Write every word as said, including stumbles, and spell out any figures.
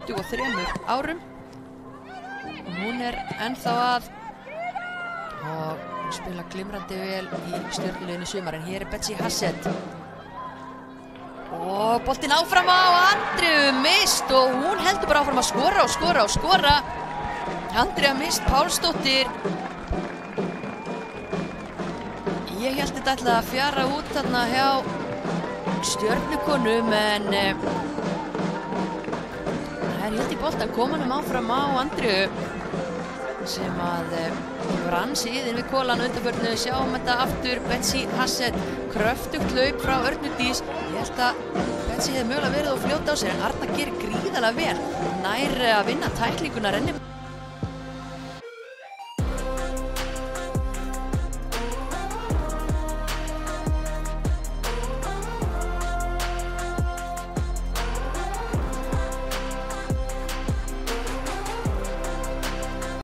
tuttugu og þremur árum. Hún er ennþá að og hún spila glimrandi vel í Stjörnuliðinu sumar, en hér er Betsy Hassett og boltinn áfram á Andreu Mist og hún heldur bara áfram að skora og skora og skora. Andrea Mist Pálsdóttir, ég held þetta ætlaði að fjara út þarna hjá Stjörnukonum, en það er held í boltan komanum áfram á Andreu sem að hefur ansi yðin við kolan undanförnu. Sjáum þetta aftur, Betsy Hassett, kröftugt hlaup frá Örnu Dís. Ég held að Betsy hefði mögulega verið og fljóta á sér, en Arna gerir gríðarlega vel, nær að vinna tæklinguna renni.